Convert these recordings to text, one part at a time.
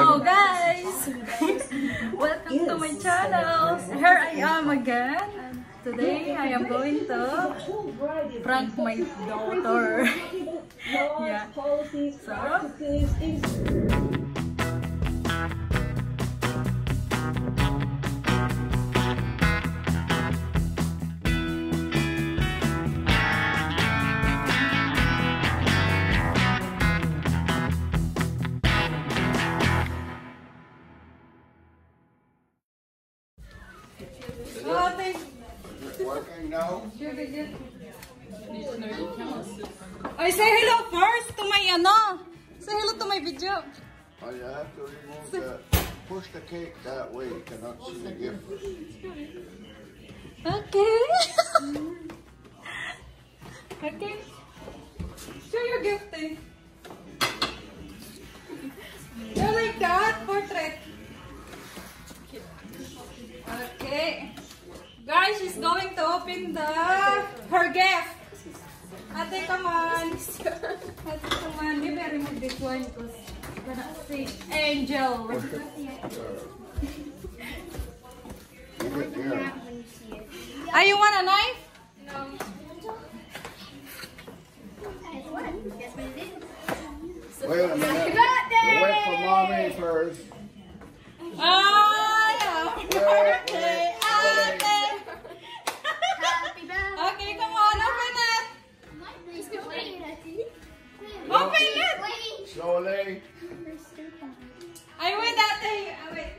Hello guys! Welcome to my channel. Here I am again. Today I am going to prank my daughter. Yeah. Working now? I say hello first to my Say hello to my video. Oh, you have to remove the, push the cake that way. You cannot see the gift. Okay. Okay. Show your gifting. You like that portrait? Okay. Guys, she's going to open her gift. Ate, come on. Ate, come on. You better remove this one because I'm gonna see Angel. Are you want a knife? No. Wait a minute. You wait for mommy first. Oh, yeah. Birthday, Ate. Okay, come on, open it. Open it. Slowly. I wait, Ate. I wait.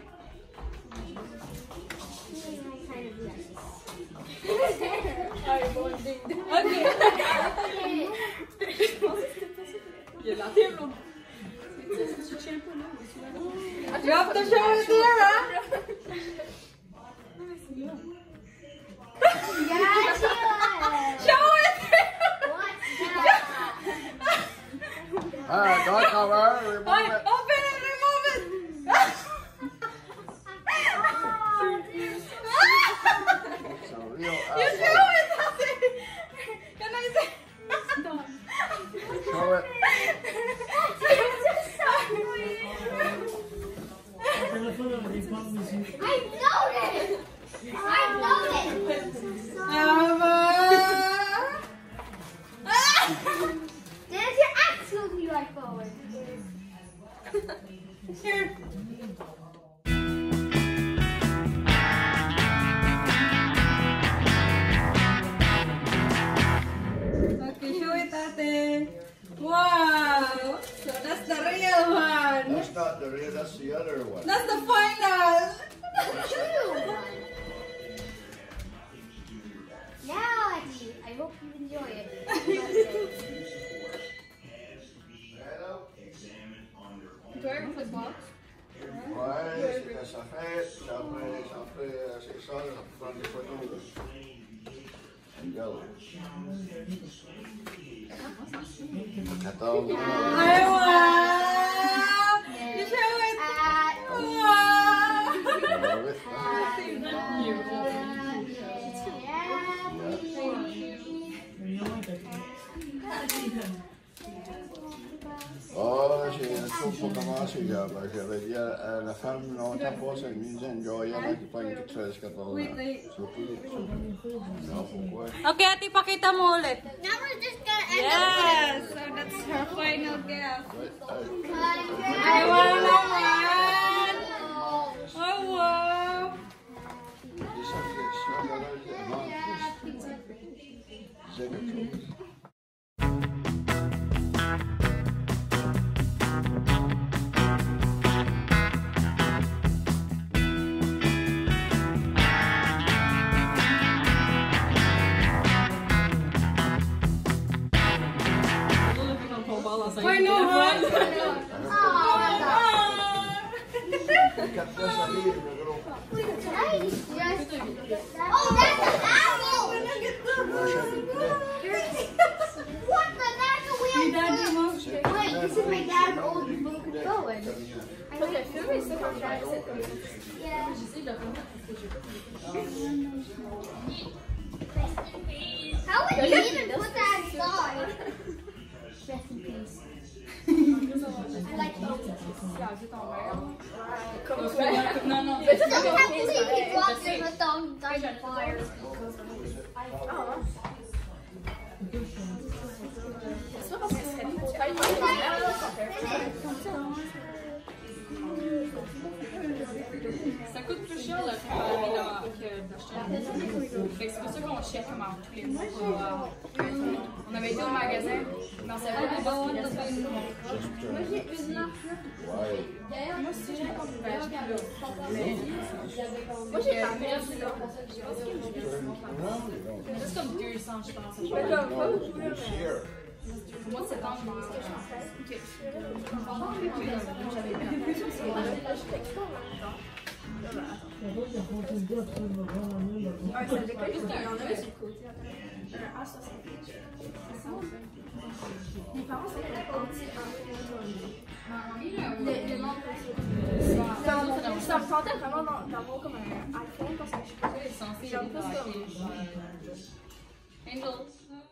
Okay. You have to show it here, huh? Show it! Don't cover. Remove it. Open it, remove it! It's a real You apple. show it, Ate! Can I say? Show it. Here. Okay, show it, Ate. Wow! So that's the real one. That's not the real, that's the other one. That's the final. Now, Auntie, I hope you enjoy it. Do I remove this box? Ouais, c'est ça fait, ça fait, c'est ça, ça prend des photos. Yellow. 14. I want. You show it. Oh, j'ai un tour pour commencer, là. J'avais dit à la femme longtemps passé, elle me disait, enjoy, elle qui prend 13-14 ans. Wait. Non, pourquoi? Okay, Ate, pakita mo ulit. Now we're just gonna end Yes, so that's her final gift. up I want one. Oh, wow. I know, huh? Oh, that's an apple! What the? That's a wheel. Wait, this is my dad's old book going. Yeah. How would you even put that inside? Rest in peace. like those. Non, non. I can't believe he dropped it with the fire. Ça coûte plus cher le faire d'acheter. C'est pour ça qu'on achète comme tous les mois. On avait été au magasin, mais on savait pas bon. Moi j'ai une marque. Moi aussi j'ai pas pu acheter. Moi j'ai pas mis là. C'est juste comme 200 je pense. Moi c'est temps je m'en ok. Ça me sentait vraiment d'avoir comme un iPhone parce que je suis censée Angels.